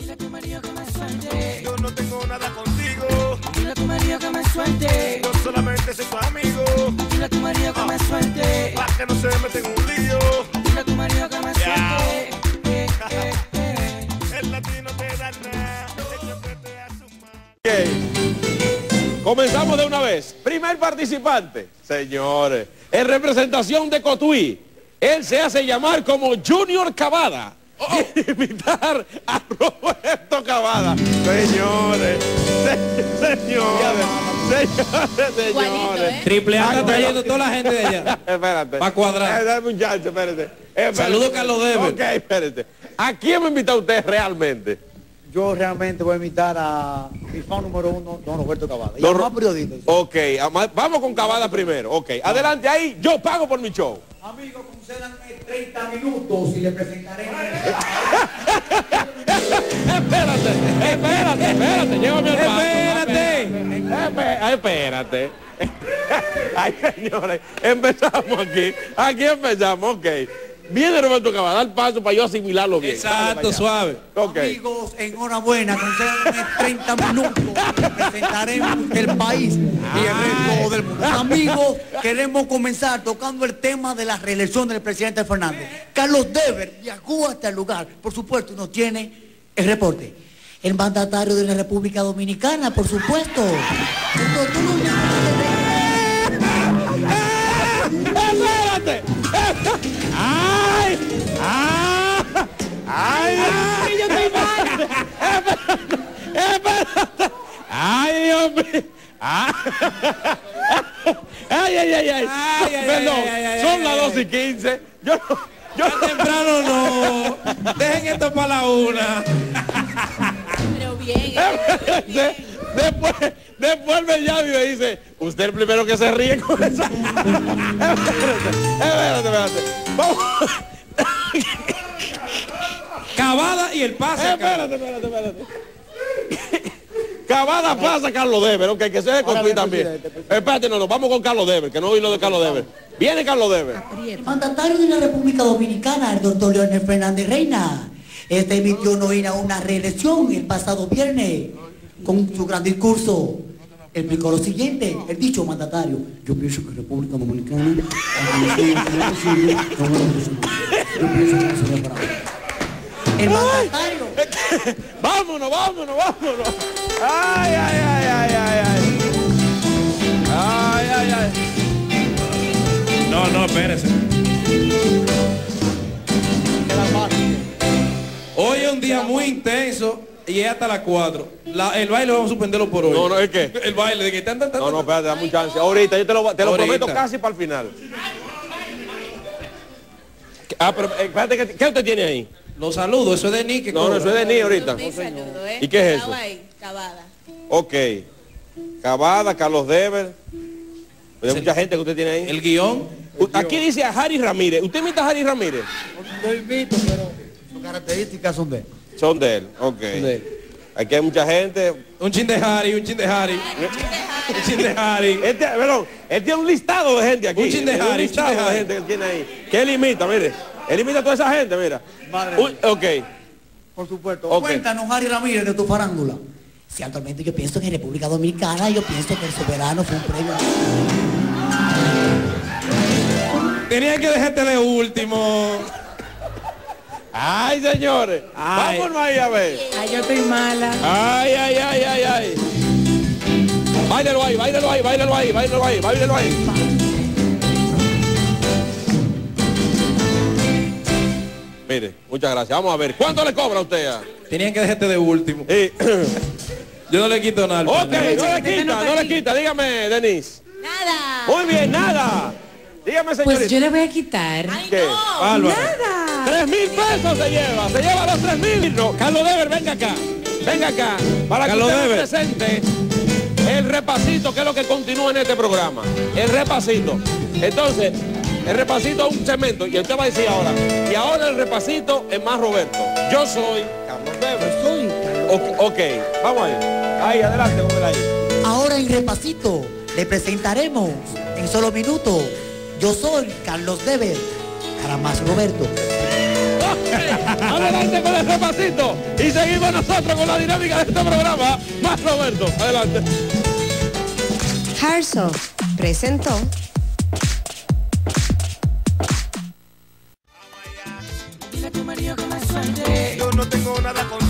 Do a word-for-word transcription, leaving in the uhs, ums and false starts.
Dile a tu marido que me suelte. Yo no tengo nada contigo. Dile a tu marido que me suelte. Yo solamente soy tu amigo. Dile a tu marido que me suelte. Para que no se meta en un lío. Dile a tu marido que me suelte. Eh, eh, eh. El latino te da nada. Ellos que te asuman. Okay. Comenzamos de una vez. Primer participante, señores, en representación de Cotuí. Él se hace llamar como Junior Cavada. Quiere invitar a Roberto Cavada. Señores, se- señores, señores, señores. ¿eh? Triple A está trayendo toda la gente de allá. Espérate. Pa' cuadrar. Eh, dame un chance, espérate. Espérate. Saludos, Carlos Dever. Ok, espérate. ¿A quién me invita usted realmente? Yo realmente voy a invitar a mi fan número uno, don Roberto Cavada. Y Don a Ro- más periodistas. Ok, ama- vamos con Cavada primero. Ok, adelante ahí, yo pago por mi show. Amigos, concédanme treinta minutos y le presentaré. Espérate, espérate, espérate, llévame al paso. Espérate. Espe- ay, Espérate. Ay, señores, empezamos aquí. Aquí empezamos, ok. Viene Roberto Cavada, al paso para yo asimilarlo bien. Dale para Exacto, allá. suave. Ok. Amigos, enhorabuena, concédanme treinta minutos. Representaremos el país y el resto del mundo. Amigos, queremos comenzar tocando el tema de la reelección del presidente Fernández. Carlos Dever viajó hasta el lugar. Por supuesto, nos tiene el reporte. El mandatario de la República Dominicana, por supuesto. Entonces, tú no- ¡Espérate! ¡Ay! ¡Ah! ¡Ay! ¡Ay! ¡Yo estoy mal! ¡Espérate! ¡Espérate! ¡Ay, Dios mío! ¡Ah! ¡Ay, ay, ay, ay! Ay, ay, Perdón, ay, ay, ay, son ay, las ay. dos y quince. Yo no... Yo Tan temprano no. Dejen esto para la una. Pero bien, De- después, después me llama y me dice, usted el primero que se ríe con esa. Espérate, espérate, espérate. Vamos. Cavada y el pase. Espérate, espérate, espérate. Cavada pasa Carlos Dever, ok, que se de Cotuí también. Espérate, no, no, vamos con Carlos Dever, que no oí lo de Carlos Dever. Viene Carlos Dever. El mandatario de la República Dominicana, el doctor Leonel Fernández Reina, este emitió no ir a una reelección el pasado viernes con su gran discurso. Explicó lo siguiente, el dicho mandatario: yo pienso que República Dominicana, yo pienso que sería para mí. El mandatario. Vámonos, vámonos, vámonos. Ay, ay, ay, ay, ay, ay. Ay, ay, ay. No, no, espérese. Hoy es un día muy intenso y es hasta las cuatro. La- el baile vamos a suspenderlo por hoy. No, no, ¿es qué? El baile de que tan, tan, tan, No, no, tan. espérate, dame un chance. Ahorita, yo te lo, te lo Ahorita. prometo casi para el final. Ah, pero eh, espérate, ¿qué, ¿qué usted tiene ahí? Los saludos, eso es de Nick. que No, no, cobra. eso es de Ni ahorita. mi saludo, ¿eh? ¿Y qué es Estaba eso? ahí, Cavada. Ok. Cavada, Carlos Dever. Hay mucha gente que usted tiene ahí. El guión. U- Aquí dice a Harry Ramírez. ¿Usted imita a Harry Ramírez? Lo invito, pero sus características son de él. Son de él, ok. De él. Aquí hay mucha gente. Un chin de Harry, un chin de Harry. Un chin de Harry. Este, perdón, él tiene un listado de gente aquí. Un chin de Él tiene Harry, Un un chin de listado de Harry. gente que él tiene ahí. Que él imita, mire. Él imita a toda esa gente, mira. Madre Uy, ok. Por supuesto. Ok. Cuéntanos, Harry Ramírez, de tu farándula. Si actualmente yo pienso que en República Dominicana, yo pienso que el soberano fue un premio. Tenían que dejarte de último. Ay, señores. Ay. Vámonos ahí a ver. Ay, yo estoy mala. Ay, ay, ay, ay, ay. Báilelo ahí, báilelo ahí, báilelo ahí, báilelo ahí, báilelo ahí. Mire, muchas gracias. Vamos a ver. ¿Cuánto le cobra a usted? Tenían que dejarte de último. Sí. Yo no le quito nada. al Ok, final. no le quita, no le quita. Dígame, Denise. Nada. Muy bien, nada. Dígame, señorita. Pues yo le voy a quitar. Ay, ¿Qué? no. Bárbaro. Nada. Tres mil pesos se lleva, se lleva los tres mil. No, Carlos Dever, venga acá, venga acá, para Carlos que usted me Dever. presente el repasito que es lo que continúa en este programa. El repasito. Entonces, el repasito es un cemento, y usted va a decir ahora, y ahora el repasito es más Roberto. Yo soy Carlos Dever. Soy Carlos. Ok, ok, vamos ahí. Ahí, adelante, con él ahí. Ahora en repasito le presentaremos en solo minutos. Yo soy Carlos Dever, para más Roberto. Adelante con el repasito. Y seguimos nosotros con la dinámica de este programa. Más Roberto, adelante. Harso presentó. Dile a tu marido que me suelte. Yo no tengo nada con